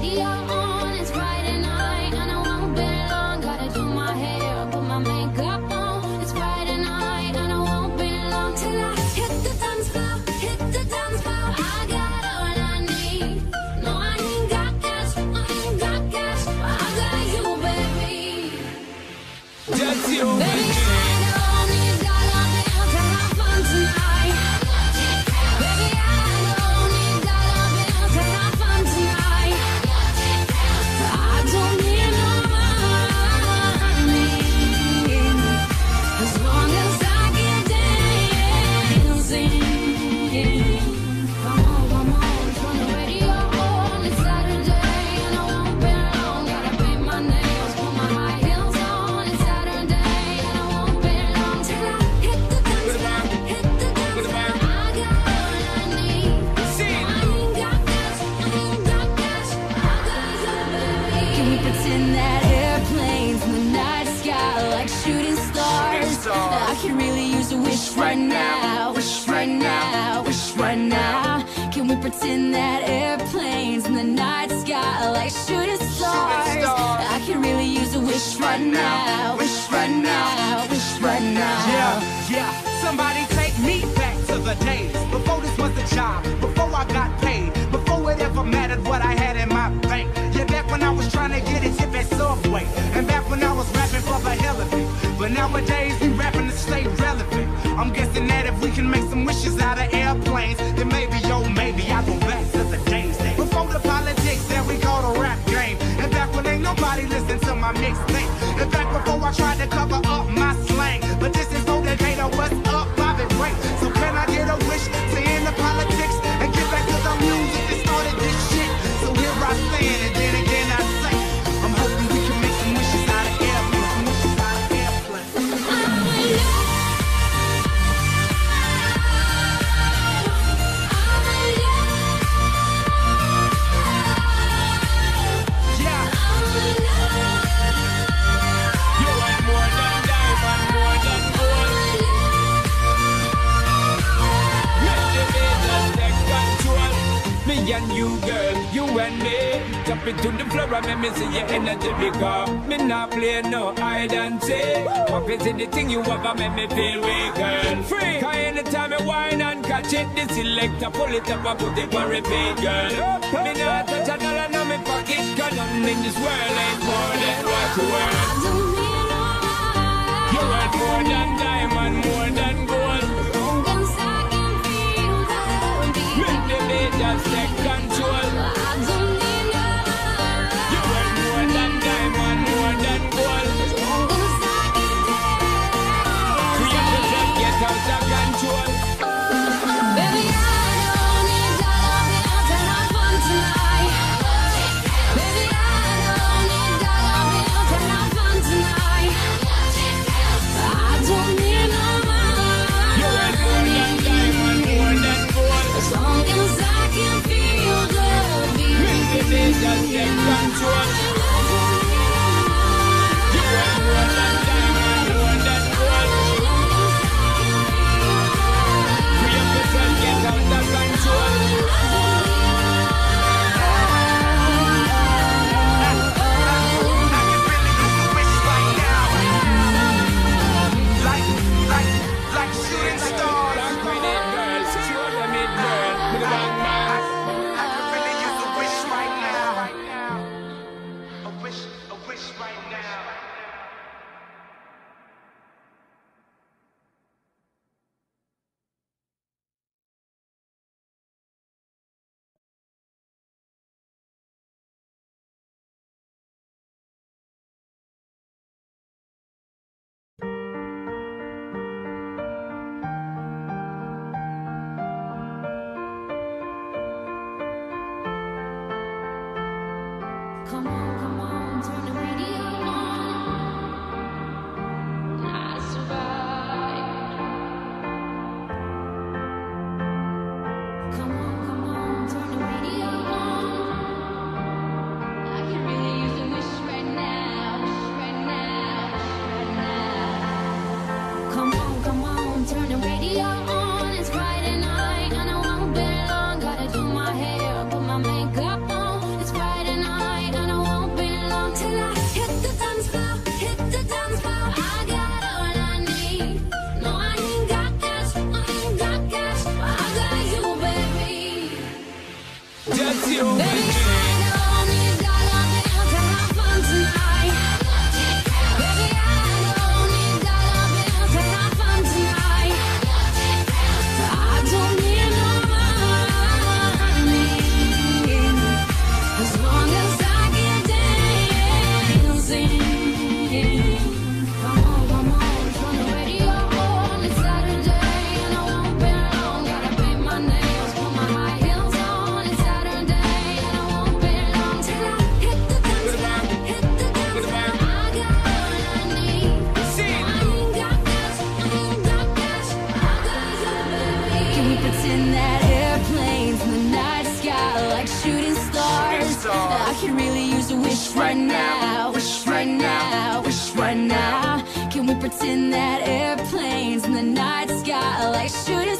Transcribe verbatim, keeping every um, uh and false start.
radio on. It's Friday night and I won't be long. Gotta do my hair, put my makeup on. It's Friday night and I won't be long till I hit the dance floor, hit the dance floor. I got all I need. No, I ain't got cash, I ain't got cash. I got you, baby. Just you, Baby, I don't need dollar bills to have fun tonight. Baby, I don't need dollar bills to have fun tonight. I don't need no money, as long as I get dancing. Come on, come on, turn the radio on. It's Saturday and I won't be long. Gotta paint my nails, put my high heels on. It's Saturday and I won't be long till I hit the dance floor, hit the dance floor. I got all I need. I ain't got cash, I ain't got cash. I got you, baby. Can we pretend that airplanes in the night sky are like shooting stars? I can really use a wish right now, wish right now, wish right now. Can we pretend that airplanes in the night sky are like shooting stars? I can really use a wish right now, wish right now, wish right now. Yeah, yeah. Somebody take me back to the days before this was a job, before I got paid, before it ever mattered what I had in my bank. Yeah, back when I was trying to get a tip at Subway, and back when I was rapping for the hell of it. But nowadays we rapping to stay relevant. I'm guessing that if we can make some wishes out of airplanes, then maybe, yo, maybe I go back to the days that before the politics that we call the rap game, and back when ain't nobody listened to my mixtape, and back before I tried to cover up my slang. But this is no Decatur, what's up, Bobby Ray? So can I get a wish to end the politics and get back to the music that started this shit? So here I stand, and then again I say, I'm hoping we can make some wishes out of airplanes, some wishes out of airplanes. Yeah. You want more than diamond, more than gold. Let the business take control. Me and you, girl, you and me. Jump into the floor and make me see your energy because me not play no hide and seek. Pop it in the thing you have and make me feel weak, girl. Free. Cause anytime I whine and catch it, the selector pull it up and put it on repeat, girl. Me not touch a dollar in my pocket, cause nothing in this world ain't more than what you worth. I don't need no money. You worth more than diamond, more than gold. Long as I can feel the beat. Make the beat just take control. I don't need no money. You worth more than diamond, more than gold. Long as I can dance. We have to just get out of control. Baby, I don't need dollar bills to have fun tonight. Baby, I don't need dollar bills to have fun tonight. I don't need no You worth more money. than diamond, more than gold. As long as I can feel the beat. Make the beat just take control. You worth more than diamond, more than gold. We have to just get out of control. Like shooting stars. Rock with it, girl. Show them it, girl. With the bang bang. I can really use a wish right now. A wish, a wish right now. Come on, come on, turn the radio on. I survived. Come on, come on, turn the radio on. I can really use a wish right now, wish right now, wish right now. Come on, come on, turn the radio on. It's Friday night and I won't be long. Gotta do my hair, put my makeup on. It's Friday night. could really use a wish right now. Wish right now, wish right now. Can we pretend that airplanes in the night sky like shooting